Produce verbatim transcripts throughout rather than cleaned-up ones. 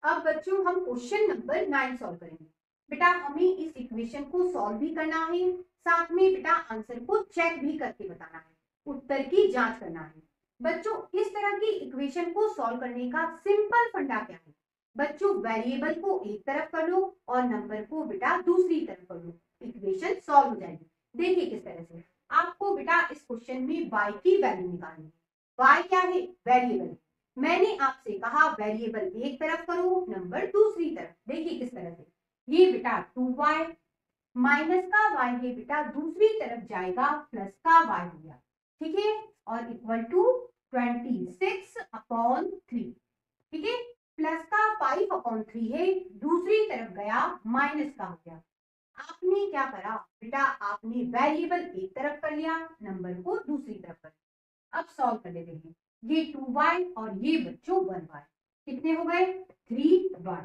अब बच्चों हम क्वेश्चन नंबर नाइन सॉल्व करेंगे। बेटा हमें इस इक्वेशन को सॉल्व भी करना है, साथ में बेटा आंसर को चेक भी करके बताना है, उत्तर की जांच करना है। बच्चों इस तरह की इक्वेशन को सॉल्व करने का सिंपल फंडा क्या है? बच्चों वेरिएबल को एक तरफ कर लो और नंबर को बेटा दूसरी तरफ कर लो, इक्वेशन सॉल्व हो जाएगी। देखिए किस तरह से। आपको बेटा इस क्वेश्चन में y की वैल्यू निकालनी है। y क्या है? वेरिएबल। मैंने आपसे कहा वेरिएबल एक तरफ करो, नंबर दूसरी तरफ। देखिए किस तरह से। ये बेटा टू वाई माइनस का y है बेटा दूसरी तरफ जाएगा, प्लस का y हो गया, ठीक है, और equal to twenty six upon three, ठीक है, प्लस का फाइव अपॉन थ्री है, दूसरी तरफ गया माइनस का हो गया। आपने क्या करा बेटा? आपने वेरिएबल एक तरफ कर लिया, नंबर को दूसरी तरफ कर लिया। अब सॉल्व कर लेते हैं। ये टू वाई और ये बच्चों वन वाई, कितने हो गए? Three Y.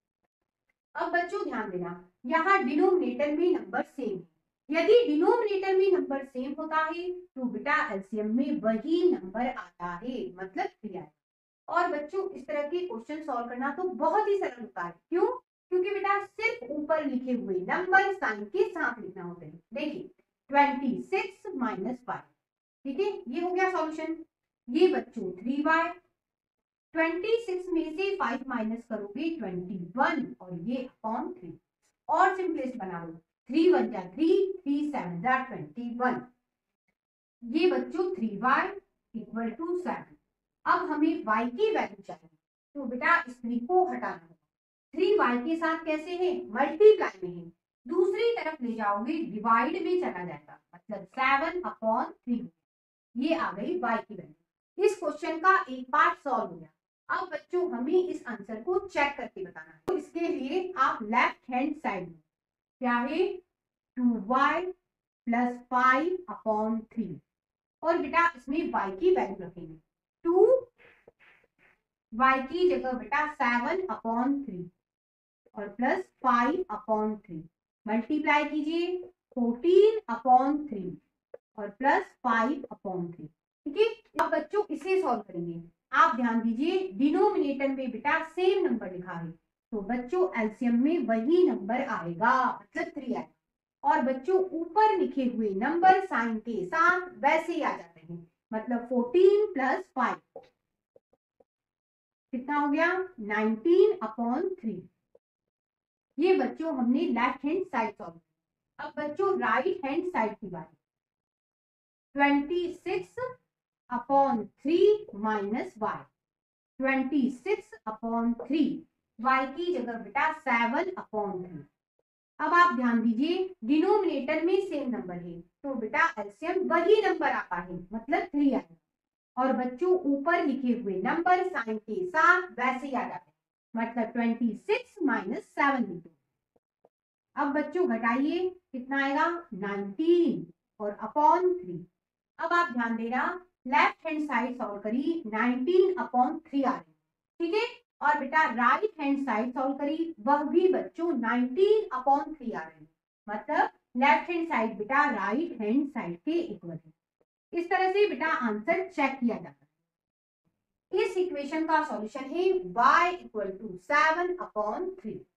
अब बच्चों ध्यान देना, यहाँ डिनोमिनेटर में नंबर सेम है। यदि डिनोमिनेटर में नंबर सेम होता है तो बेटा एलसीएम में वही नंबर आता है, मतलब थ्री आएगा। और बच्चों इस तरह के क्वेश्चन सॉल्व करना तो बहुत ही सरल होता है। क्यों? क्योंकि बेटा सिर्फ ऊपर लिखे हुए नंबर साइन के साथ लिखना होता है। देखिए ट्वेंटी सिक्स माइनस फाइव, ठीक है, ये हो गया सॉल्यूशन। ये बच्चों थ्री वाई, ट्वेंटी सिक्स में से फाइव माइनस करोगे ट्वेंटी वन और ये अपॉन थ्री। और सिंपलेस्ट बना लो, थ्री वन जा थ्री, थ्री सेवन जा ट्वेंटी वन। ये बच्चों three Y equal to seven. अब हमें y की वैल्यू चाहिए, तो बेटा इस थ्री को हटाना होगा। थ्री वाई के साथ कैसे है? मल्टीप्लाई में है, दूसरी तरफ ले जाओगे डिवाइड में चला जाएगा, मतलब सेवन अपॉन थ्री। ये आ गई y की वैल्यू। इस क्वेश्चन का एक पार्ट सॉल्व हो गया। अब बच्चों हमें इस आंसर को चेक करके बताना है। तो इसके लिए आप लेफ्ट हैंड साइड में क्या है? Two Y plus five upon three, और बेटा इसमें y की वैल्यू रखेंगे। टू y की जगह बेटा सेवन अपॉन थ्री और plus five upon three, multiply कीजिए फोर्टीन अपॉन थ्री और प्लस फाइव अपॉन थ्री, ठीक है। अब बच्चों इसे सॉल्व करेंगे। आप ध्यान दीजिए डिनोमिनेटर में बेटा सेम नंबर लिखा है, तो बच्चों एलसीएम में वही नंबर आएगा, मतलब थ्री आएगा। और बच्चों ऊपर लिखे हुए नंबर साइन के साथ वैसे ही आ जाते हैं, मतलब फोर्टीन प्लस फाइव कितना हो गया? Nineteen upon three. ये बच्चों हमने लेफ्ट हैंड साइड सॉल्व। अब बच्चों राइट हैंड साइड की बात, twenty six upon three minus Y, twenty six upon three, Y की जगह बेटा सेवन अपॉन थ्री। अब आप ध्यान दीजिए डिनोमिनेटर में सेम नंबर है, तो बेटा एलसीएम वही नंबर आता है, मतलब थ्री आएगा। और बच्चों ऊपर लिखे हुए नंबर साइन के साथ वैसे ही आ जाते हैं, मतलब ट्वेंटी सिक्स माइनस सेवन लिखो। अब बच्चों घटाइए, कितना आएगा? नाइनटीन और अपॉन थ्री। अब आप ध्यान देना लेफ्ट हैंड साइड सॉल्व करी, नाइनटीन अपॉन थ्री आ रही, ठीक है, और बेटा राइट हैंड साइड सॉल्व करी, वह भी बच्चों नाइनटीन अपॉन थ्री आ रही, मतलब लेफ्ट हैंड साइड बेटा राइट हैंड साइड के इक्वल है। इस तरह से बेटा आंसर चेक किया जाता है। इस इक्वेशन का सॉल्यूशन है y equal to seven upon three.